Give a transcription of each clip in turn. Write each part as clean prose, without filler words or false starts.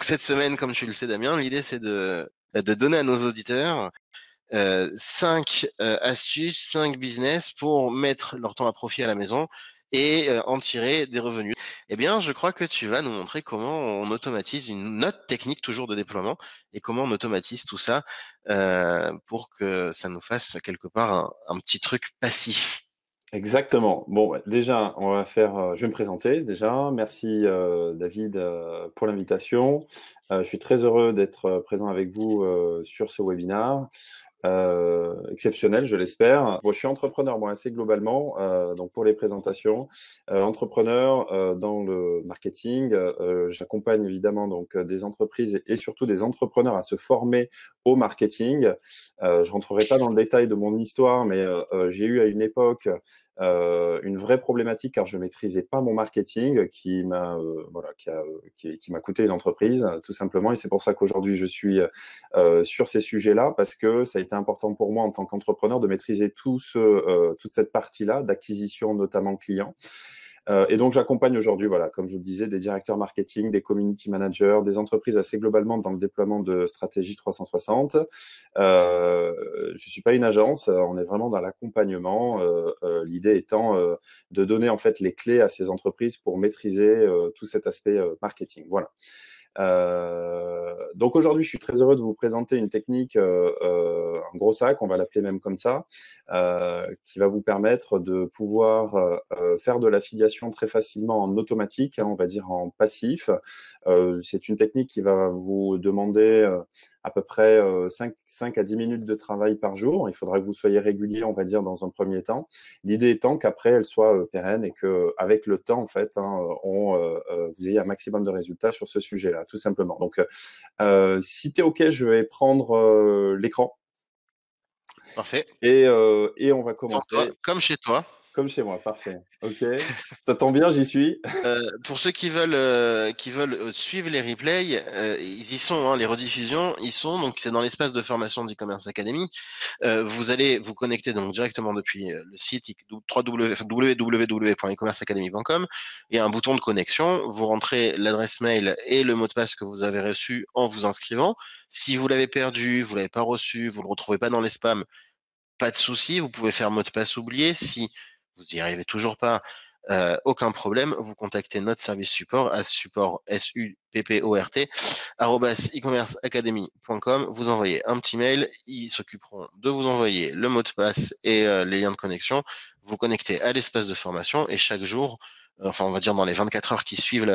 cette semaine, comme tu le sais, Damien, l'idée c'est de donner à nos auditeurs 5 astuces, 5 business pour mettre leur temps à profit à la maison et en tirer des revenus. Eh bien, je crois que tu vas nous montrer comment on automatise une autre technique toujours de déploiement et comment on automatise tout ça pour que ça nous fasse quelque part un petit truc passif. Exactement. Bon, ouais, déjà, on va faire. Je vais me présenter déjà. Merci David pour l'invitation. Je suis très heureux d'être présent avec vous sur ce webinaire. Exceptionnel, je l'espère. Bon, je suis entrepreneur, moi, assez globalement, donc pour les présentations. Entrepreneur dans le marketing. J'accompagne évidemment donc des entreprises et surtout des entrepreneurs à se former au marketing. Je rentrerai pas dans le détail de mon histoire, mais j'ai eu à une époque une vraie problématique car je maîtrisais pas mon marketing qui m'a voilà qui m'a coûté une entreprise tout simplement, et c'est pour ça qu'aujourd'hui je suis sur ces sujets-là, parce que ça a été important pour moi en tant qu'entrepreneur de maîtriser toute cette partie-là d'acquisition, notamment client. Et donc, j'accompagne aujourd'hui, voilà, comme je vous le disais, des directeurs marketing, des community managers, des entreprises assez globalement dans le déploiement de stratégie 360. Je suis pas une agence, on est vraiment dans l'accompagnement. L'idée étant de donner en fait les clés à ces entreprises pour maîtriser tout cet aspect marketing. Voilà. Donc aujourd'hui, je suis très heureux de vous présenter une technique, un gros sac, on va l'appeler même comme ça, qui va vous permettre de pouvoir faire de l'affiliation très facilement en automatique, hein, on va dire en passif. C'est une technique qui va vous demander à peu près 5 à 10 minutes de travail par jour. Il faudra que vous soyez régulier, on va dire, dans un premier temps. L'idée étant qu'après, elle soit pérenne et qu'avec le temps, en fait, hein, vous ayez un maximum de résultats sur ce sujet-là, tout simplement. Donc, si tu es OK, je vais prendre l'écran Parfait. et on va Devant toi, commencer comme chez toi. comme chez moi. Parfait. OK. Ça tombe bien, j'y suis. Pour ceux qui veulent suivre les replays, ils y sont, hein, les rediffusions, ils sont, donc c'est dans l'espace de formation d'e-commerce academy. Vous allez vous connecter donc directement depuis le site www.ecommerceacademy.com. Il y a un bouton de connexion, vous rentrez l'adresse mail et le mot de passe que vous avez reçu en vous inscrivant. Si vous l'avez perdu, vous l'avez pas reçu, vous le retrouvez pas dans les spams, pas de souci, vous pouvez faire mot de passe oublié. Si vous n'y arrivez toujours pas, aucun problème, vous contactez notre service support à support, S-U-P-P-O-R-T, @ecommerceacademy.com. Vous envoyez un petit mail, ils s'occuperont de vous envoyer le mot de passe et les liens de connexion. Vous connectez à l'espace de formation et chaque jour, enfin on va dire dans les 24 heures qui suivent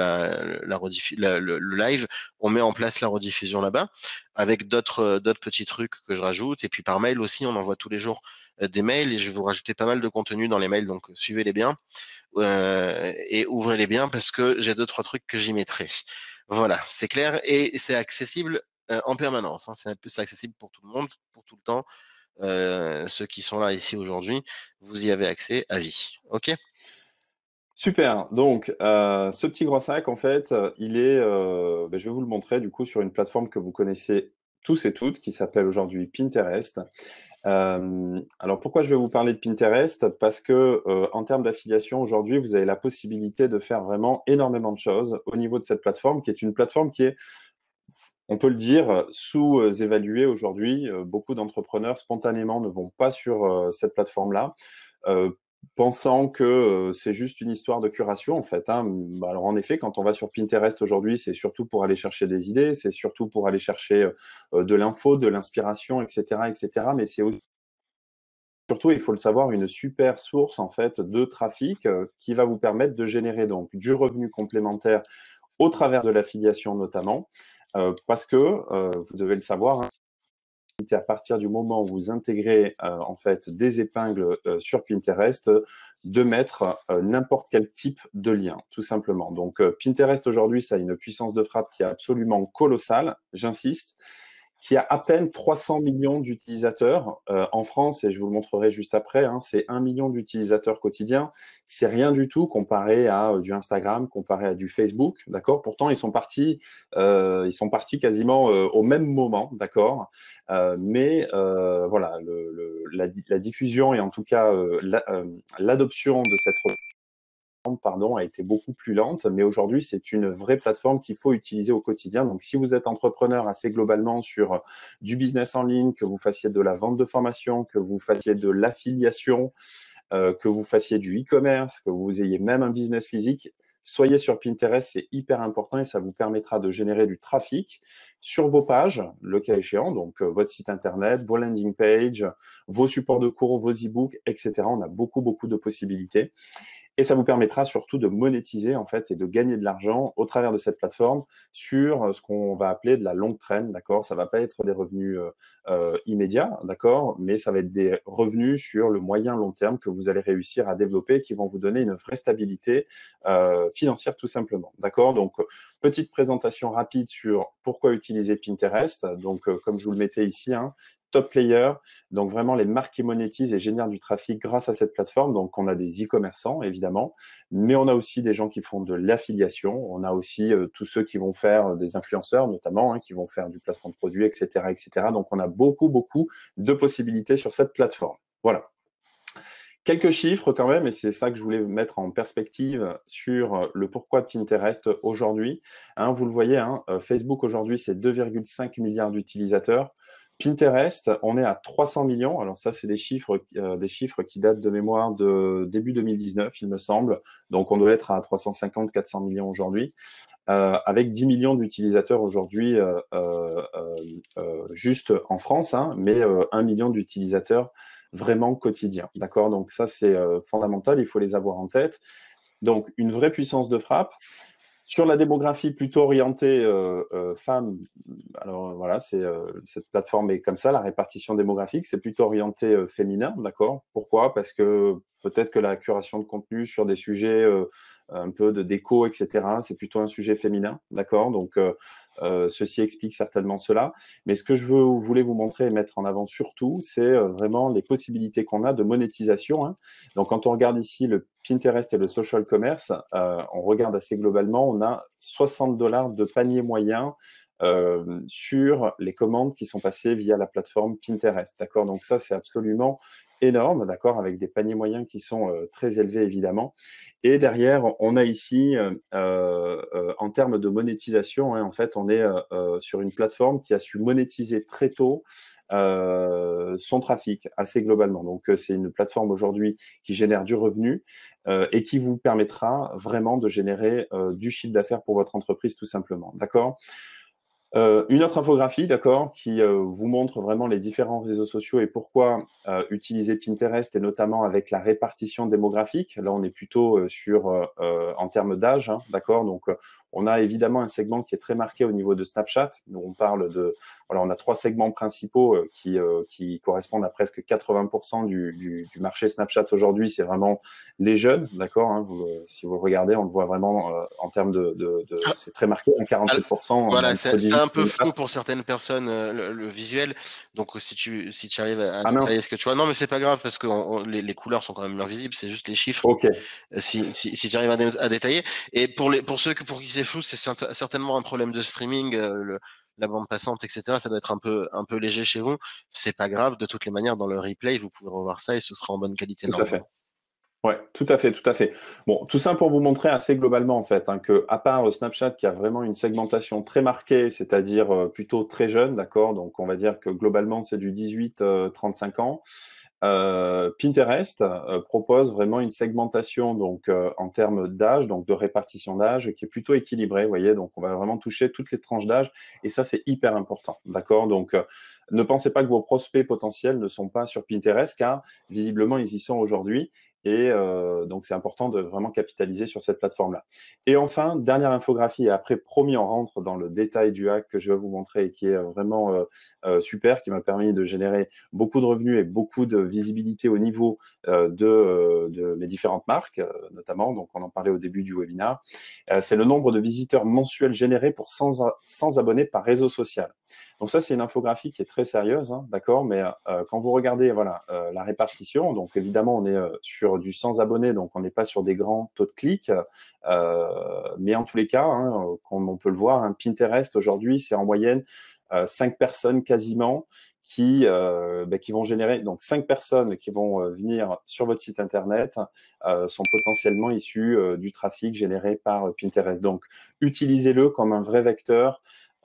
le live, on met en place la rediffusion là-bas avec d'autres petits trucs que je rajoute. Et puis par mail aussi, on envoie tous les jours des mails et je vais vous rajouter pas mal de contenu dans les mails, donc suivez-les bien et ouvrez-les bien parce que j'ai deux, trois trucs que j'y mettrai. Voilà, c'est clair et c'est accessible en permanence, hein. C'est accessible pour tout le monde, pour tout le temps. Ceux qui sont là ici aujourd'hui, vous y avez accès à vie. OK? Super. Donc, ce petit gros sac, en fait, il est, je vais vous le montrer du coup sur une plateforme que vous connaissez tous et toutes, qui s'appelle aujourd'hui Pinterest. Alors pourquoi je vais vous parler de Pinterest? Parce que en termes d'affiliation, aujourd'hui, vous avez la possibilité de faire vraiment énormément de choses au niveau de cette plateforme, qui est une plateforme qui est, on peut le dire, sous-évaluée aujourd'hui. Beaucoup d'entrepreneurs spontanément ne vont pas sur cette plateforme-là. Euh, Pensant que c'est juste une histoire de curation, en fait, hein. Bah, alors, en effet, quand on va sur Pinterest aujourd'hui, c'est surtout pour aller chercher des idées, c'est surtout pour aller chercher de l'info, de l'inspiration, etc., etc. Mais c'est aussi, surtout, il faut le savoir, une super source, en fait, de trafic qui va vous permettre de générer donc du revenu complémentaire au travers de l'affiliation notamment, parce que, vous devez le savoir, hein, à partir du moment où vous intégrez en fait des épingles sur Pinterest, de mettre n'importe quel type de lien, tout simplement. Donc Pinterest aujourd'hui, ça a une puissance de frappe qui est absolument colossale, j'insiste, qui a à peine 300 millions d'utilisateurs en France, et je vous le montrerai juste après, hein, c'est 1 million d'utilisateurs quotidiens. C'est rien du tout comparé à du Instagram, comparé à du Facebook, d'accord? Pourtant, ils sont partis quasiment au même moment, d'accord? Mais voilà, la diffusion et en tout cas l'adoption de cette pardon, a été beaucoup plus lente, mais aujourd'hui, c'est une vraie plateforme qu'il faut utiliser au quotidien. Donc, si vous êtes entrepreneur assez globalement sur du business en ligne, que vous fassiez de la vente de formation, que vous fassiez de l'affiliation, que vous fassiez du e-commerce, que vous ayez même un business physique, soyez sur Pinterest, c'est hyper important et ça vous permettra de générer du trafic sur vos pages, le cas échéant, donc votre site internet, vos landing pages, vos supports de cours, vos e-books, etc. On a beaucoup, beaucoup de possibilités. Et ça vous permettra surtout de monétiser en fait et de gagner de l'argent au travers de cette plateforme sur ce qu'on va appeler de la longue traîne, d'accord? Ça va pas être des revenus immédiats, d'accord? Mais ça va être des revenus sur le moyen long terme que vous allez réussir à développer, qui vont vous donner une vraie stabilité financière tout simplement, d'accord? Donc petite présentation rapide sur pourquoi utiliser Pinterest. Donc comme je vous le mettais ici, hein, top player. Donc vraiment, les marques qui monétisent et génèrent du trafic grâce à cette plateforme. Donc on a des e-commerçants, évidemment, mais on a aussi des gens qui font de l'affiliation. On a aussi tous ceux qui vont faire des influenceurs, notamment, hein, qui vont faire du placement de produits, etc., etc. Donc on a beaucoup, beaucoup de possibilités sur cette plateforme. Voilà. Quelques chiffres quand même, et c'est ça que je voulais mettre en perspective sur le pourquoi de Pinterest aujourd'hui. Hein, vous le voyez, hein, Facebook aujourd'hui, c'est 2,5 milliards d'utilisateurs. Pinterest, on est à 300 millions. Alors ça, c'est des chiffres qui datent de mémoire de début 2019, il me semble. Donc on doit être à 350-400 millions aujourd'hui, avec 10 millions d'utilisateurs aujourd'hui juste en France, hein, mais 1 million d'utilisateurs vraiment quotidiens. D'accord? Donc ça, c'est fondamental, il faut les avoir en tête. Donc une vraie puissance de frappe. Sur la démographie plutôt orientée femmes, alors voilà, cette plateforme est comme ça, la répartition démographique, c'est plutôt orienté féminin, d'accord? Pourquoi? Parce que peut-être que la curation de contenu sur des sujets un peu de déco, etc., c'est plutôt un sujet féminin, d'accord? Donc ceci explique certainement cela. Mais ce que voulais vous montrer et mettre en avant surtout, c'est vraiment les possibilités qu'on a de monétisation, hein. Donc quand on regarde ici le Pinterest et le social commerce, on regarde assez globalement, on a 60 dollars de panier moyen sur les commandes qui sont passées via la plateforme Pinterest. D'accord? Donc ça, c'est absolument énorme, d'accord, avec des paniers moyens qui sont très élevés évidemment. Et derrière, on a ici, en termes de monétisation, hein, en fait, on est sur une plateforme qui a su monétiser très tôt son trafic assez globalement. Donc, c'est une plateforme aujourd'hui qui génère du revenu et qui vous permettra vraiment de générer du chiffre d'affaires pour votre entreprise tout simplement. D'accord? Une autre infographie, d'accord, qui vous montre vraiment les différents réseaux sociaux et pourquoi utiliser Pinterest et notamment avec la répartition démographique. Là, on est plutôt en termes d'âge, hein, d'accord. Donc, on a évidemment un segment qui est très marqué au niveau de Snapchat. Donc, on parle de, voilà, on a 3 segments principaux qui correspondent à presque 80% du marché Snapchat aujourd'hui. C'est vraiment les jeunes, d'accord. Hein, si vous regardez, on le voit vraiment en termes c'est très marqué, en 47%. Voilà, c'est un peu flou pour certaines personnes le visuel. Donc si tu arrives à Ah détailler mince, ce que tu vois, non mais c'est pas grave parce que les couleurs sont quand même bien visibles, c'est juste les chiffres. ok. Si tu arrives à détailler. Et pour ceux pour qui c'est flou, c'est certainement un problème de streaming, la bande passante, etc. Ça doit être un peu léger chez vous. C'est pas grave. De toutes les manières, dans le replay, vous pouvez revoir ça et ce sera en bonne qualité Tout à fait. normalement. Ouais, tout à fait, tout à fait. Bon, tout ça pour vous montrer assez globalement en fait, hein, que à part Snapchat qui a vraiment une segmentation très marquée, c'est-à-dire plutôt très jeune, d'accord. Donc on va dire que globalement c'est du 18-35 ans. Pinterest propose vraiment une segmentation donc en termes d'âge, donc de répartition d'âge, qui est plutôt équilibrée. Vous voyez, donc on va vraiment toucher toutes les tranches d'âge et ça c'est hyper important, d'accord. Donc ne pensez pas que vos prospects potentiels ne sont pas sur Pinterest, car visiblement ils y sont aujourd'hui. Et donc, c'est important de vraiment capitaliser sur cette plateforme-là. Et enfin, dernière infographie, et après, promis, on rentre dans le détail du hack que je vais vous montrer et qui est vraiment super, qui m'a permis de générer beaucoup de revenus et beaucoup de visibilité au niveau de mes différentes marques, notamment. Donc, on en parlait au début du webinaire. C'est le nombre de visiteurs mensuels générés pour 100 abonnés par réseau social. Donc ça, c'est une infographie qui est très sérieuse, hein, d'accord. Mais quand vous regardez, voilà, la répartition, donc évidemment, on est sur du 100 abonnés, donc on n'est pas sur des grands taux de clics. Mais en tous les cas, hein, comme on peut le voir, hein, Pinterest aujourd'hui, c'est en moyenne 5 personnes quasiment qui vont générer, donc 5 personnes qui vont venir sur votre site internet sont potentiellement issues du trafic généré par Pinterest. Donc, utilisez-le comme un vrai vecteur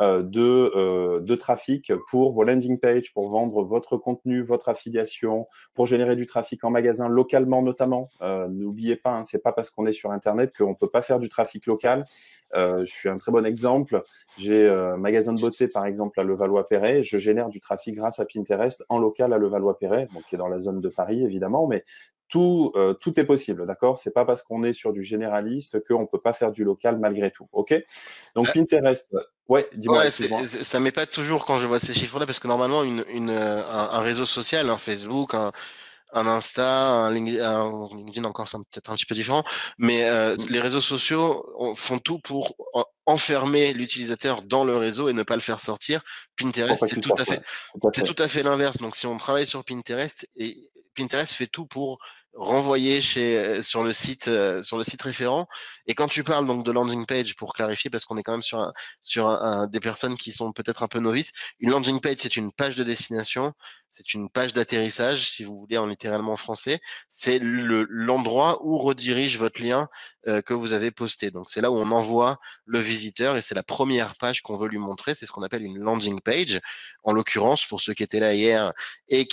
de trafic pour vos landing pages, pour vendre votre contenu, votre affiliation, pour générer du trafic en magasin localement notamment. N'oubliez pas, hein, c'est pas parce qu'on est sur Internet qu'on peut pas faire du trafic local. Je suis un très bon exemple. J'ai un magasin de beauté, par exemple, à Levallois-Perret. Je génère du trafic grâce à Pinterest en local à Levallois-Perret, bon, qui est dans la zone de Paris, évidemment, mais tout est possible, d'accord? C'est pas parce qu'on est sur du généraliste qu'on peut pas faire du local malgré tout, ok? Donc Euh, Pinterest, ouais, dis-moi, Ouais, excuse-moi. ça m'épate toujours quand je vois ces chiffres-là parce que normalement, un réseau social, un Facebook, un Insta, un LinkedIn encore, c'est peut-être un petit peu différent, mais les réseaux sociaux font tout pour enfermer l'utilisateur dans le réseau et ne pas le faire sortir. Pour Pinterest, pas qu'il sorte, ouais, tout à c'est fait. tout à fait l'inverse. Donc, si on travaille sur Pinterest, et Pinterest fait tout pour renvoyer sur le site référent. Et quand tu parles donc de landing page, pour clarifier, parce qu'on est quand même des personnes qui sont peut-être un peu novices, une landing page, c'est une page de destination, c'est une page d'atterrissage, si vous voulez en littéralement français. C'est l'endroit où redirige votre lien que vous avez posté. Donc, c'est là où on envoie le visiteur et c'est la première page qu'on veut lui montrer. C'est ce qu'on appelle une landing page. En l'occurrence, pour ceux qui étaient là hier et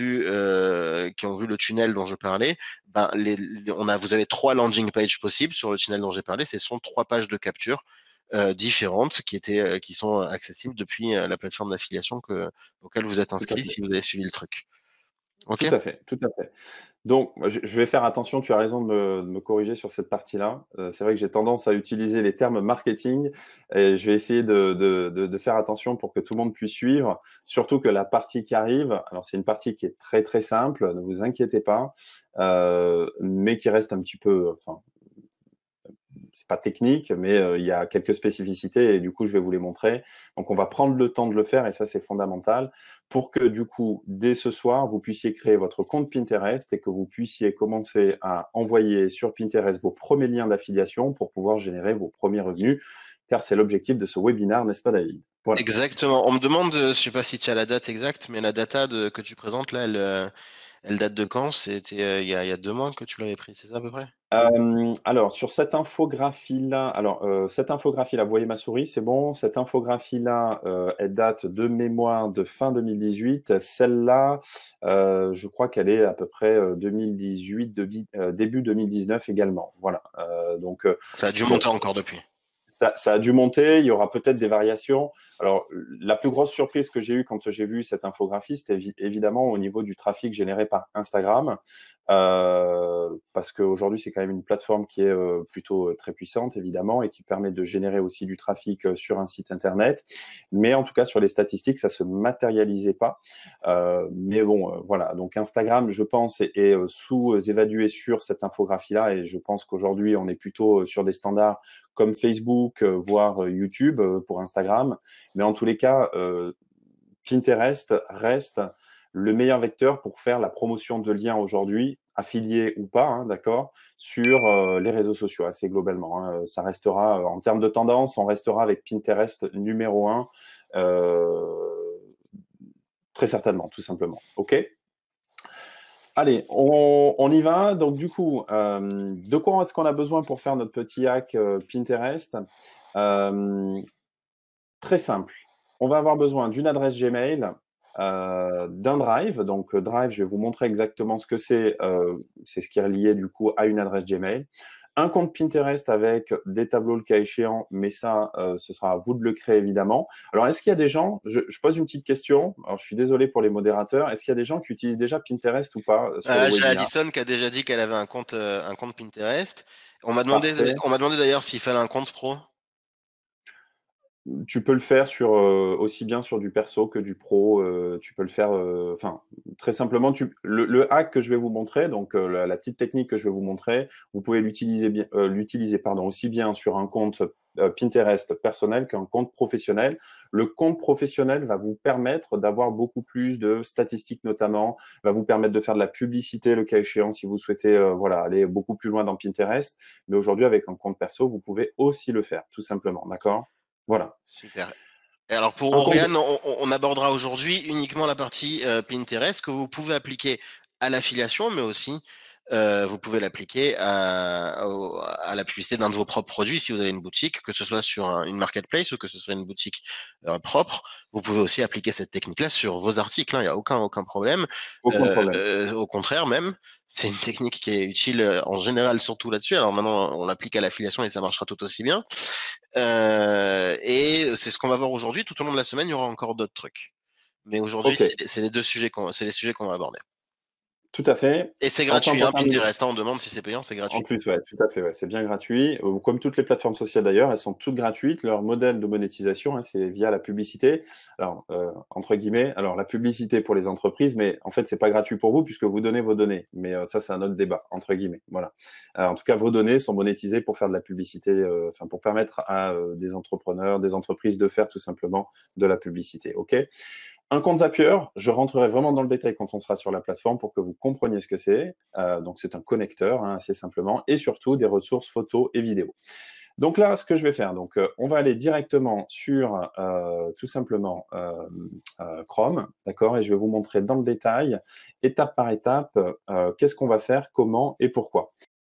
qui ont vu le tunnel dont je parlais, ben vous avez trois landing pages possibles sur le tunnel dont j'ai parlé. Ce sont trois pages de capture différentes qui sont accessibles depuis la plateforme d'affiliation auquel vous êtes Tout à inscrit fait. si vous avez suivi le truc. Ok? Tout à fait, tout à fait. Donc, moi, je vais faire attention, tu as raison de me corriger sur cette partie-là. C'est vrai que j'ai tendance à utiliser les termes marketing et je vais essayer de faire attention pour que tout le monde puisse suivre. Surtout que la partie qui arrive, alors c'est une partie qui est très très simple, ne vous inquiétez pas, mais qui reste un petit peu, enfin, c'est pas technique, mais il y a quelques spécificités et du coup, je vais vous les montrer. Donc, on va prendre le temps de le faire et ça, c'est fondamental pour que du coup, dès ce soir, vous puissiez créer votre compte Pinterest et que vous puissiez commencer à envoyer sur Pinterest vos premiers liens d'affiliation pour pouvoir générer vos premiers revenus, car c'est l'objectif de ce webinaire, n'est-ce pas, David? Voilà. Exactement. On me demande, je sais pas si tu as la date exacte, mais la data que tu présentes là, elle date de quand? C'était il y a 2 mois que tu l'avais pris, c'est ça à peu près? Alors sur cette infographie-là, vous voyez ma souris, c'est bon? Cette infographie-là, elle date de mémoire de fin 2018. Celle-là, je crois qu'elle est à peu près 2018, début 2019 également. Voilà. Ça a dû Bon, monter encore depuis. ça a dû monter, il y aura peut-être des variations. Alors, la plus grosse surprise que j'ai eue quand j'ai vu cette infographie, c'était évidemment au niveau du trafic généré par Instagram, parce qu'aujourd'hui, c'est quand même une plateforme qui est plutôt très puissante, évidemment, et qui permet de générer aussi du trafic sur un site Internet. Mais en tout cas, sur les statistiques, ça se matérialisait pas. Mais bon, voilà. Donc, Instagram, je pense, est sous-évalué sur cette infographie-là, et je pense qu'aujourd'hui, on est plutôt sur des standards comme Facebook, voire YouTube pour Instagram. Mais en tous les cas, Pinterest reste le meilleur vecteur pour faire la promotion de liens aujourd'hui, affiliés ou pas, hein, d'accord, sur les réseaux sociaux, assez globalement. Hein. Ça restera, en termes de tendance, on restera avec Pinterest numéro un, très certainement, tout simplement. OK? Allez, on y va. Donc, du coup, de quoi est-ce qu'on a besoin pour faire notre petit hack Pinterest? Euh, Très simple. On va avoir besoin d'une adresse Gmail, d'un Drive. Donc, Drive, je vais vous montrer exactement ce que c'est. C'est ce qui est lié du coup à une adresse Gmail. Un compte Pinterest avec des tableaux le cas échéant, mais ça, ce sera à vous de le créer évidemment. Alors, est-ce qu'il y a des gens, je pose une petite question, alors je suis désolé pour les modérateurs, est-ce qu'il y a des gens qui utilisent déjà Pinterest ou pas sur le J'ai webinar? Addison qui a déjà dit qu'elle avait un compte Pinterest. Parfait. On m'a demandé d'ailleurs s'il fallait un compte pro. Tu peux le faire sur aussi bien sur du perso que du pro. Tu peux le faire, enfin, très simplement. Le hack que je vais vous montrer, donc la petite technique que je vais vous montrer, vous pouvez l'utiliser pardon, aussi bien sur un compte Pinterest personnel qu'un compte professionnel. Le compte professionnel va vous permettre d'avoir beaucoup plus de statistiques, notamment, va vous permettre de faire de la publicité, le cas échéant, si vous souhaitez, voilà, aller beaucoup plus loin dans Pinterest. Mais aujourd'hui, avec un compte perso, vous pouvez aussi le faire, tout simplement. D'accord? Voilà. Super. Et alors pour Un compte. Oriane, on abordera aujourd'hui uniquement la partie Pinterest que vous pouvez appliquer à l'affiliation, mais aussi vous pouvez l'appliquer à la publicité d'un de vos propres produits si vous avez une boutique, que ce soit sur une marketplace ou que ce soit une boutique propre. Vous pouvez aussi appliquer cette technique-là sur vos articles, hein, il n'y a aucun problème. Aucun problème. Au contraire même, c'est une technique qui est utile en général surtout là-dessus. Alors maintenant, on l'applique à l'affiliation et ça marchera tout aussi bien. Et c'est ce qu'on va voir aujourd'hui. Tout au long de la semaine, il y aura encore d'autres trucs. Mais aujourd'hui, Ok, c'est les deux sujets c'est les sujets qu'on va aborder. tout à fait. Et c'est Enfin, gratuit, pour hein, terminer. Pinterest, hein, on demande si c'est payant, c'est En gratuit. plus, ouais, tout à fait, ouais, c'est bien gratuit. Comme toutes les plateformes sociales d'ailleurs, elles sont toutes gratuites. Leur modèle de monétisation, hein, c'est via la publicité. Alors, entre guillemets, alors la publicité pour les entreprises, mais en fait, c'est pas gratuit pour vous puisque vous donnez vos données. Mais ça, c'est un autre débat, entre guillemets. Voilà. En tout cas, vos données sont monétisées pour faire de la publicité, enfin, pour permettre à des entrepreneurs, des entreprises de faire tout simplement de la publicité. OK? Un compte Zapier, je rentrerai vraiment dans le détail quand on sera sur la plateforme pour que vous compreniez ce que c'est. Donc, c'est un connecteur, hein, assez simplement, et surtout des ressources photos et vidéos. Donc là, ce que je vais faire, donc on va aller directement sur tout simplement Chrome, d'accord, et je vais vous montrer dans le détail, étape par étape, qu'est-ce qu'on va faire, comment et pourquoi.